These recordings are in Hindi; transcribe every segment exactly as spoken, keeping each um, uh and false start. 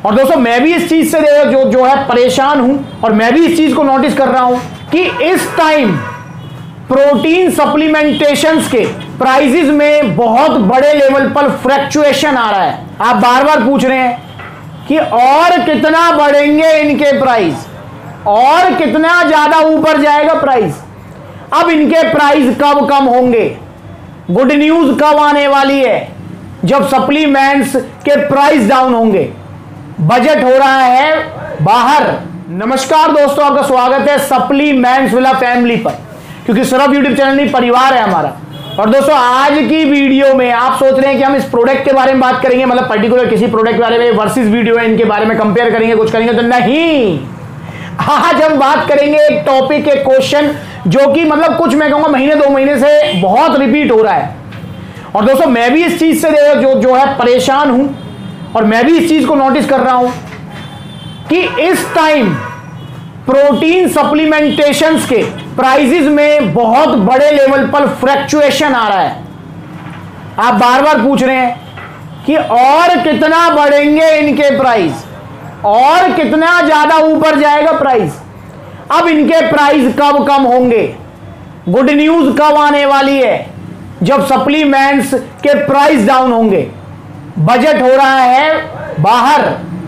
और दोस्तों मैं भी इस चीज से जो जो है परेशान हूं और मैं भी इस चीज को नोटिस कर रहा हूं कि इस टाइम प्रोटीन सप्लीमेंटेशंस के प्राइसेस में बहुत बड़े लेवल पर फ्लक्चुएशन आ रहा है। आप बार बार पूछ रहे हैं कि और कितना बढ़ेंगे इनके प्राइस, और कितना ज्यादा ऊपर जाएगा प्राइस, अब इनके प्राइस कब कम होंगे, गुड न्यूज कब आने वाली है, जब सप्लीमेंट्स के प्राइस डाउन होंगे। बजट हो रहा है बाहर। नमस्कार दोस्तों, आपका स्वागत है सप्लीमेंट्स विला फैमिली पर, क्योंकि सिर्फ यूट्यूब चैनल नहीं परिवार है हमारा। और दोस्तों आज की वीडियो में आप सोच रहे हैं कि हम इस प्रोडक्ट के बारे में बात करेंगे, मतलब पर्टिकुलर किसी प्रोडक्ट के बारे में वर्सेस वीडियो है इनके बारे में कंपेयर करेंगे, कुछ करेंगे, तो नहीं। आज हम बात करेंगे एक टॉपिक, एक क्वेश्चन जो कि मतलब कुछ मैं कहूंगा महीने दो महीने से बहुत रिपीट हो रहा है। और दोस्तों मैं भी इस चीज से जो जो है परेशान हूं और मैं भी इस चीज को नोटिस कर रहा हूं कि इस टाइम प्रोटीन सप्लीमेंटेशंस के प्राइसेस में बहुत बड़े लेवल पर फ्लक्चुएशन आ रहा है। आप बार बार पूछ रहे हैं कि और कितना बढ़ेंगे इनके प्राइस, और कितना ज्यादा ऊपर जाएगा प्राइस, अब इनके प्राइस कब कम होंगे, गुड न्यूज कब आने वाली है, जब सप्लीमेंट्स के प्राइस डाउन होंगे। बजट हो रहा है बाहर।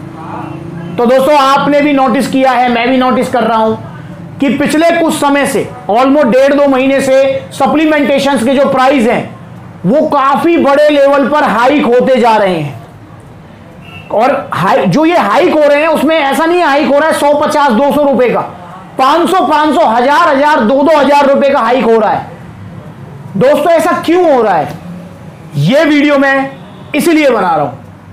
तो दोस्तों आपने भी नोटिस किया है, मैं भी नोटिस कर रहा हूं कि पिछले कुछ समय से ऑलमोस्ट डेढ़ दो महीने से सप्लीमेंटेशंस के जो प्राइस हैं वो काफी बड़े लेवल पर हाइक होते जा रहे हैं। और हाई जो ये हाइक हो रहे हैं उसमें ऐसा नहीं है हाइक हो रहा है सौ पचास दो सौ रुपए का, पांच सौ पांच सौ हजार हजार दो दो हजार रुपए का हाइक हो रहा है। दोस्तों ऐसा क्यों हो रहा है, ये वीडियो मैं इसलिए बना रहा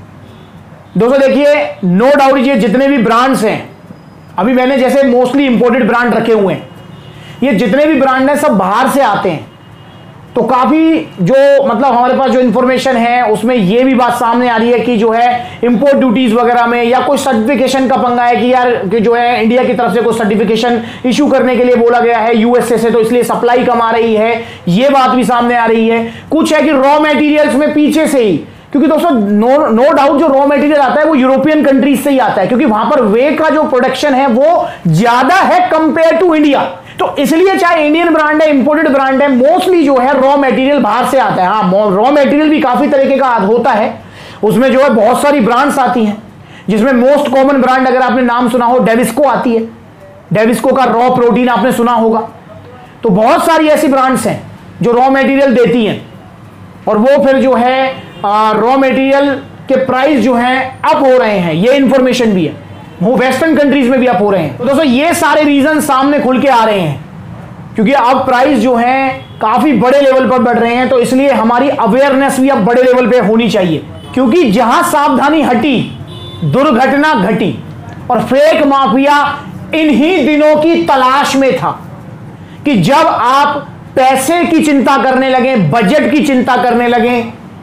हूं। दोस्तों देखिए, नो डाउट ये जितने भी ब्रांड्स हैं, अभी मैंने जैसे मोस्टली इंपोर्टेड ब्रांड रखे हुए हैं, ये जितने भी ब्रांड हैं सब बाहर से आते हैं। तो काफी जो मतलब हमारे पास जो इंफॉर्मेशन है उसमें ये भी बात सामने आ रही है कि जो है इंपोर्ट ड्यूटीज वगैरह में या कोई सर्टिफिकेशन का पंगा है कि यार कि जो है इंडिया की तरफ से कोई सर्टिफिकेशन इशू करने के लिए बोला गया है यूएसए से, तो इसलिए सप्लाई कम आ रही है, ये बात भी सामने आ रही है। कुछ है कि रॉ मटेरियल्स में पीछे से ही, क्योंकि दोस्तों नो नो डाउट जो रॉ मटेरियल आता है वो यूरोपियन कंट्रीज से ही आता है, क्योंकि वहां पर वे का जो प्रोडक्शन है वो ज्यादा है कंपेयर टू इंडिया। तो इसलिए चाहे इंडियन ब्रांड है, इंपोर्टेड ब्रांड है, मोस्टली जो है रॉ मटेरियल बाहर से आता है। हाँ, रॉ मटेरियल भी काफी तरीके का होता है, उसमें जो है बहुत सारी ब्रांड्स आती हैं, जिसमें मोस्ट कॉमन ब्रांड अगर आपने नाम सुना हो डेविस्को आती है। डेविस्को का रॉ प्रोटीन आपने सुना होगा। तो बहुत सारी ऐसी ब्रांड्स हैं जो रॉ मटेरियल देती हैं और वो फिर जो है रॉ मटेरियल के प्राइस जो हैं अप हो रहे हैं, ये इंफॉर्मेशन भी है, वो वेस्टर्न कंट्रीज में भी अप हो रहे हैं। तो दोस्तों ये सारे रीजन सामने खुल के आ रहे हैं, क्योंकि अब प्राइस जो हैं काफी बड़े लेवल पर बढ़ रहे हैं। तो इसलिए हमारी अवेयरनेस भी अब बड़े लेवल पे होनी चाहिए, क्योंकि जहां सावधानी हटी दुर्घटना घटी। और फेक माफिया इन्हीं दिनों की तलाश में था कि जब आप पैसे की चिंता करने लगे, बजट की चिंता करने लगे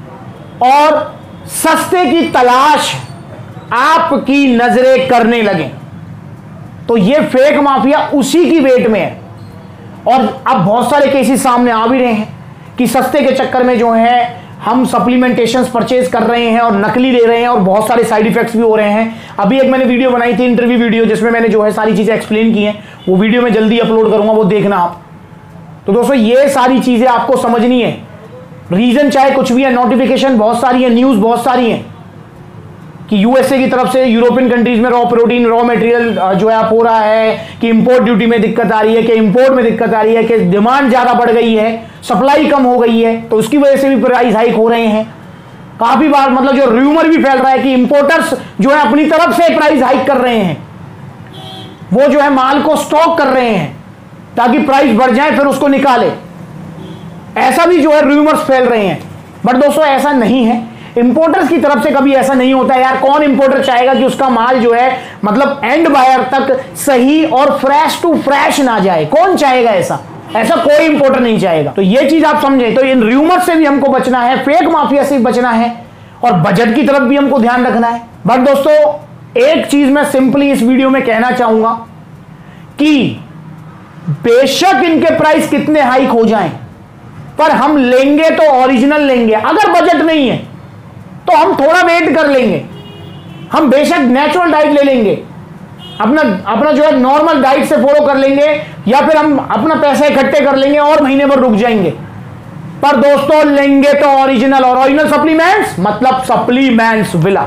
और सस्ते की तलाश आपकी नजरें करने लगे, तो ये फेक माफिया उसी की वेट में है। और अब बहुत सारे केसेस सामने आ भी रहे हैं कि सस्ते के चक्कर में जो है हम सप्लीमेंटेशंस परचेज कर रहे हैं और नकली ले रहे हैं और बहुत सारे साइड इफेक्ट्स भी हो रहे हैं। अभी एक मैंने वीडियो बनाई थी, इंटरव्यू वीडियो, जिसमें मैंने जो है सारी चीजें एक्सप्लेन की हैं, वो वीडियो मैं जल्दी अपलोड करूंगा, वो देखना आप। तो दोस्तों ये सारी चीजें आपको समझनी है। रीजन चाहे कुछ भी है, नोटिफिकेशन बहुत सारी है, न्यूज बहुत सारी है कि यूएसए की तरफ से यूरोपियन कंट्रीज में रॉ प्रोटीन रॉ मटेरियल जो है आप हो रहा है, कि इंपोर्ट ड्यूटी में दिक्कत आ रही है, कि इंपोर्ट में दिक्कत आ रही है, कि डिमांड ज्यादा बढ़ गई है, सप्लाई कम हो गई है, तो उसकी वजह से भी प्राइस हाइक हो रहे हैं। काफी बार मतलब जो र्यूमर भी फैल रहा है कि इंपोर्टर्स जो है अपनी तरफ से प्राइस हाइक कर रहे हैं, वो जो है माल को स्टॉक कर रहे हैं ताकि प्राइस बढ़ जाए फिर उसको निकाले। ऐसा भी जो है रूमर्स फैल रहे हैं, बट दोस्तों ऐसा नहीं है। इंपोर्टर्स की तरफ से कभी ऐसा नहीं होता है यार। कौन इंपोर्टर चाहेगा कि उसका माल जो है मतलब एंड बायर तक सही और फ्रेश टू फ्रेश ना जाए? कौन चाहेगा ऐसा? ऐसा कोई इंपोर्टर नहीं चाहेगा। तो ये चीज आप समझे। तो इन रूमर्स से भी हमको बचना है, फेक माफिया से भी बचना है, और बजट की तरफ भी हमको ध्यान रखना है। बट दोस्तों एक चीज मैं सिंपली इस वीडियो में कहना चाहूंगा कि बेशक इनके प्राइस कितने हाइक हो जाएं, पर हम लेंगे तो ओरिजिनल लेंगे। अगर बजट नहीं है तो हम थोड़ा वेट कर लेंगे, हम बेशक नेचुरल डाइट ले लेंगे, अपना अपना जो है नॉर्मल डाइट से फॉलो कर लेंगे, या फिर हम अपना पैसा इकट्ठे कर लेंगे और महीने भर रुक जाएंगे, पर दोस्तों लेंगे तो ओरिजिनल, और ओरिजिनल सप्लीमेंट्स मतलब सप्लीमेंट्स विला।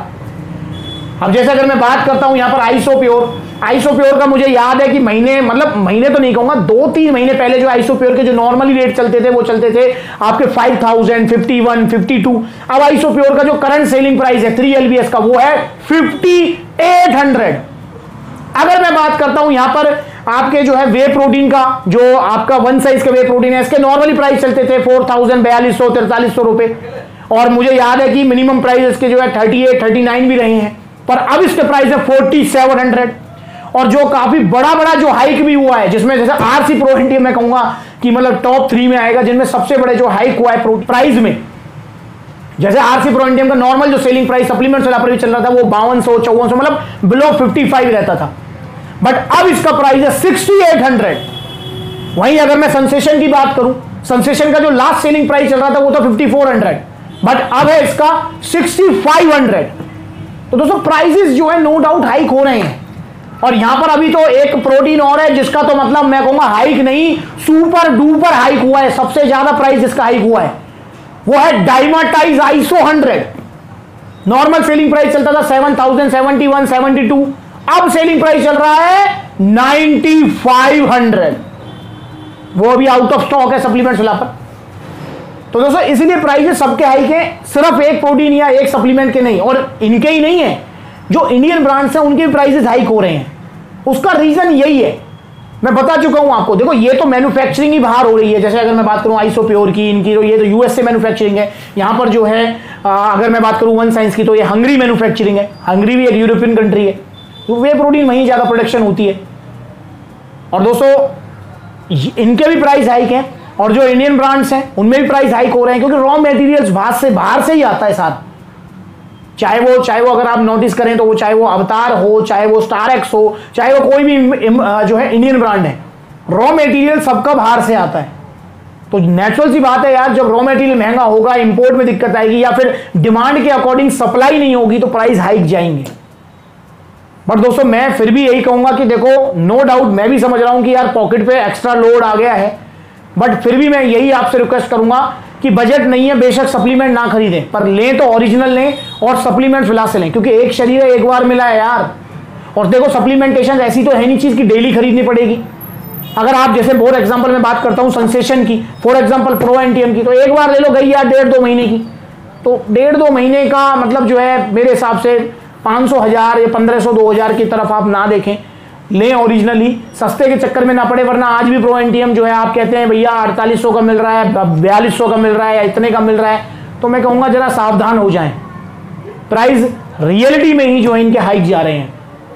अब जैसे अगर मैं बात करता हूं यहां पर आइसोप्योर, आइसोप्योर का मुझे याद है कि महीने मतलब महीने तो नहीं कहूंगा, दो तीन महीने पहले जो आइसोप्योर के जो नॉर्मली रेट चलते थे वो चलते थे आपके five thousand, fifty one, fifty two. अब आइसोप्योर का जो करंट सेलिंग प्राइस है थ्री एलबीएस का वो है फिफ्टी एट हंड्रेड। अगर मैं बात करता हूं यहां पर आपके जो है वे प्रोटीन का, जो आपका वन साइज का वे प्रोटीन है, इसके नॉर्मली प्राइस चलते थे फोर थाउजेंड, बयालीस सौ, तैतालीस सौ रुपए, और मुझे याद है कि मिनिमम प्राइस इसके जो है थर्टी एट, थर्टी नाइन भी रहे हैं, पर अब इसके प्राइस है फोर्टी सेवन हंड्रेड। और जो काफी बड़ा बड़ा जो हाइक भी हुआ है, जिसमें जैसे आरसी प्रो एंटीएम मैं कहूंगा कि मतलब टॉप थ्री में आएगा, जिनमें सबसे बड़े जो हाइक हुआ है प्राइस में, जैसे आरसी प्रो एंटीएम का नॉर्मल जो सेलिंग प्राइस सप्लीमेंट्स वाला पर भी चल रहा था वो बावन सौ, चौवन सौ, मतलब बिलो फिफ्टी फाइव रहता था, बट अब इसका प्राइस है सिक्सटी एट हंड्रेड। वहीं अगर मैं सेंसेशन की बात करूं, सेंसेशन का जो लास्ट सेलिंग प्राइस चल रहा था वो था फिफ्टी फोर हंड्रेड, बट अब है इसका सिक्सटी फाइव हंड्रेड। तो दोस्तों प्राइसेस जो है नो डाउट हाइक हो रहे हैं। और यहां पर अभी तो एक प्रोटीन और है जिसका तो मतलब मैं कहूंगा हाइक नहीं, सुपर डुपर हाइक हुआ है, सबसे ज्यादा प्राइस जिसका हाइक हुआ है वो है Dymatize iso hundred. Normal selling price चलता था seven thousand, seventy one, seventy two, अब सेलिंग प्राइस चल रहा है नाइंटी फाइव हंड्रेड, वो भी आउट ऑफ स्टॉक है सप्लीमेंट्स वाला पर। तो दोस्तों इसीलिए प्राइसेस सबके हाइक हैं, सिर्फ एक प्रोटीन या एक सप्लीमेंट के नहीं, और इनके ही नहीं है, जो इंडियन ब्रांड्स हैं उनके भी प्राइसेस हाइक हो रहे हैं। उसका रीजन यही है, मैं बता चुका हूं आपको। देखो ये तो मैन्युफैक्चरिंग ही बाहर हो रही है, जैसे अगर मैं बात करूं आइसोप्योर की, इनकी तो ये तो यूएस से मैन्युफैक्चरिंग है। यहां पर जो है आ, अगर मैं बात करूं वन साइंस की तो ये हंगरी मैन्युफैक्चरिंग है, हंगरी भी एक यूरोपियन कंट्री है, तो वे प्रोटीन वहीं ज्यादा प्रोडक्शन होती है। और दोस्तों इनके भी प्राइस हाइक हैं, और जो इंडियन ब्रांड्स हैं उनमें भी प्राइस हाइक हो रहे हैं, क्योंकि रॉ मटेरियल्स बाहर से बाहर से ही आता है सारा। चाहे वो चाहे वो अगर आप नोटिस करें तो वो चाहे वो अवतार हो, चाहे वो स्टार एक्स हो, चाहे वो कोई भी जो है इंडियन ब्रांड है, रॉ मटेरियल सबका बाहर से आता है। तो नेचुरल सी बात है यार, जब रॉ मटेरियल महंगा होगा, इंपोर्ट में दिक्कत आएगी, या फिर डिमांड के अकॉर्डिंग सप्लाई नहीं होगी, तो प्राइस हाइक जाएंगे। बट दोस्तों मैं फिर भी यही कहूंगा कि देखो नो डाउट मैं भी समझ रहा हूं कि यार पॉकेट पे एक्स्ट्रा लोड आ गया है, बट फिर भी मैं यही आपसे रिक्वेस्ट करूंगा कि बजट नहीं है, बेशक सप्लीमेंट ना खरीदें, पर लें तो ओरिजिनल लें और सप्लीमेंट फिलहाल से लें, क्योंकि एक शरीर है, एक बार मिला है यार। और देखो सप्लीमेंटेशन ऐसी तो है नहीं चीज की डेली खरीदनी पड़ेगी। अगर आप जैसे फॉर एग्जांपल मैं बात करता हूं सेंसेशन की, फॉर एग्जांपल प्रो एंटीएम की, तो एक बार ले लो गई यार डेढ़ दो महीने की, तो डेढ़ दो महीने का मतलब जो है मेरे हिसाब से पाँच सौ, हजार या पंद्रह सौ, दो हजार की तरफ आप ना देखें, लें ओरिजिनली, सस्ते के चक्कर में ना पड़े। वरना आज भी प्रो एंटीएम जो है आप कहते हैं भैया अड़तालीस सौ का मिल रहा है, बयालीस सौ का मिल रहा है, या इतने का मिल रहा है, तो मैं कहूँगा जरा सावधान हो जाएं। प्राइस रियलिटी में ही जो है इनके हाइक जा रहे हैं।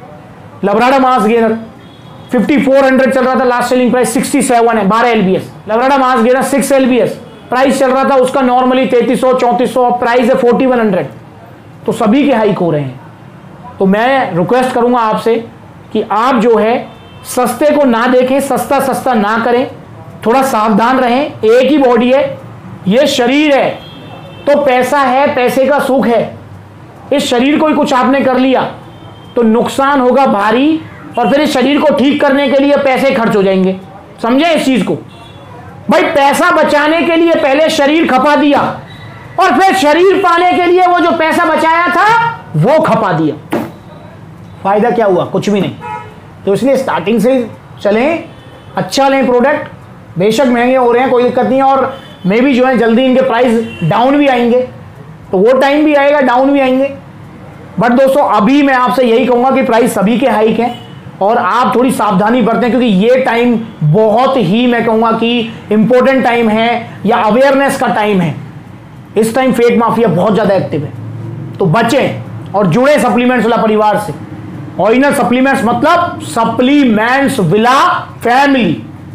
Labrada mass gainer fifty four hundred चल रहा था, last selling price sixty seven है, बारह LBS. Labrada mass gainer six LBS price चल रहा था उसका नॉर्मली तैंतीस सौ, चौंतीस सौ, प्राइस है फोर्टी वन हंड्रेड। तो सभी के हाइक हो रहे हैं। तो मैं रिक्वेस्ट करूंगा आपसे कि आप जो है सस्ते को ना देखें, सस्ता सस्ता ना करें, थोड़ा सावधान रहें। एक ही बॉडी है, ये शरीर है, तो पैसा है, पैसे का सुख है। इस शरीर को ही कुछ आपने कर लिया तो नुकसान होगा भारी, और फिर इस शरीर को ठीक करने के लिए पैसे खर्च हो जाएंगे। समझे इस चीज को भाई, पैसा बचाने के लिए पहले शरीर खपा दिया, और फिर शरीर पाने के लिए वो जो पैसा बचाया था वो खपा दिया। फायदा क्या हुआ? कुछ भी नहीं। तो इसलिए स्टार्टिंग से चलें, अच्छा लें प्रोडक्ट, बेशक महंगे हो रहे हैं कोई दिक्कत नहीं है, और मे भी जो है जल्दी इनके प्राइस डाउन भी आएंगे, तो वो टाइम भी आएगा, डाउन भी आएंगे। बट दोस्तों अभी मैं आपसे यही कहूंगा कि प्राइस सभी के हाइक हैं, और आप थोड़ी सावधानी बरतें, क्योंकि ये टाइम बहुत ही मैं कहूंगा कि इंपॉर्टेंट टाइम है, या अवेयरनेस का टाइम है। इस टाइम फेक माफिया बहुत ज्यादा एक्टिव है, तो बचें और जुड़े सप्लीमेंट्स वाला परिवार से। ओरिजिनल सप्लीमेंट्स मतलब सप्लीमेंट्स विला फैमिली,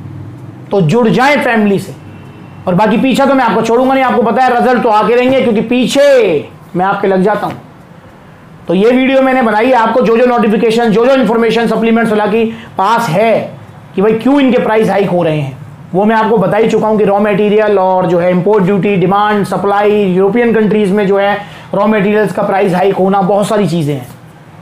तो जुड़ जाएं फैमिली से। और बाकी पीछे तो मैं आपको छोड़ूंगा नहीं, आपको पता है रिजल्ट तो आके रहेंगे, क्योंकि पीछे मैं आपके लग जाता हूं। तो ये वीडियो मैंने बनाई है आपको जो जो नोटिफिकेशन, जो जो इन्फॉर्मेशन सप्लीमेंट्स वाला की पास है कि भाई क्यों इनके प्राइस हाइक हो रहे हैं, वो मैं आपको बता ही चुका हूं कि रॉ मटेरियल और जो है import duty, demand, supply, European countries में जो है रॉ मटेरियल्स का प्राइस हाइक होना, बहुत सारी चीजें हैं।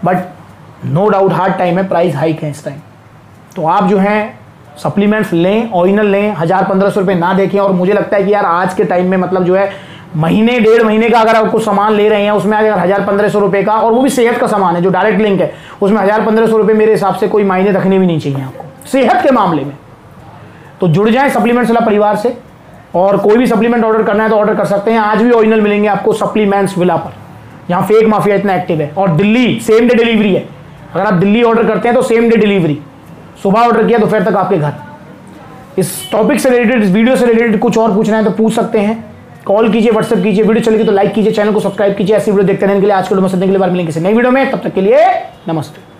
But no doubt hard time है, प्राइस हाइक है इस टाइम। तो आप जो है सप्लीमेंट्स लें, ऑरिजिनल लें, हज़ार पंद्रह सौ रुपये ना देखें। और मुझे लगता है कि यार आज के टाइम में मतलब जो है महीने डेढ़ महीने का अगर आप कुछ सामान ले रहे हैं उसमें अगर हज़ार पंद्रह सौ रुपये का, और वो भी सेहत का सामान है जो डायरेक्ट लिंक है, उसमें हज़ार पंद्रह सौ रुपये मेरे हिसाब से कोई मायने रखने भी नहीं चाहिए आपको सेहत के मामले में। तो जुड़ जाएं सप्लीमेंट्स वाला परिवार से, और कोई भी सप्लीमेंट ऑर्डर करना है तो ऑर्डर कर सकते हैं। आज भी ओरिजिनल मिलेंगे आपको सप्लीमेंट्स विला पर, यहाँ फेक माफिया इतना एक्टिव है। और दिल्ली सेम डे डिलीवरी है, अगर आप दिल्ली ऑर्डर करते हैं तो सेम डे डिलीवरी, सुबह ऑर्डर किया दोपहर तक आपके घर। इस टॉपिक से रिलेटेड, इस वीडियो से रिलेटेड कुछ और पूछना है तो पूछ सकते हैं, कॉल कीजिए, व्हाट्सएप कीजिए। वीडियो चलेगी तो लाइक कीजिए, चैनल को सब्सक्राइब कीजिए। ऐसी वीडियो देखते रहने के लिए आज के वीडियो में के लिए बार मिलेंगे किसी नई वीडियो में, तब तक के लिए नमस्ते।